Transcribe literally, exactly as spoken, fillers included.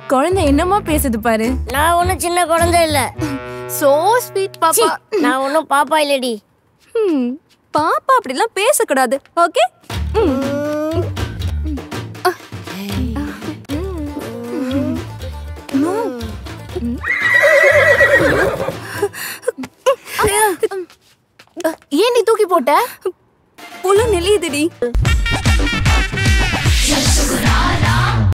குழந்தை என்னமா பேசுது பாரு. நான் ஒன்னும் சின்ன குழந்தை இல்ல. சோ ஸ்வீட் பாப்பா. நான் ஒன்னும் பாப்பா இல்லடி. ம் பாப்பா அப்படிலாம் பேசக்கூடாது. ஓகே? ஏன் நீ தூக்கி போட்ட? புள்ள நெளியுதுடி.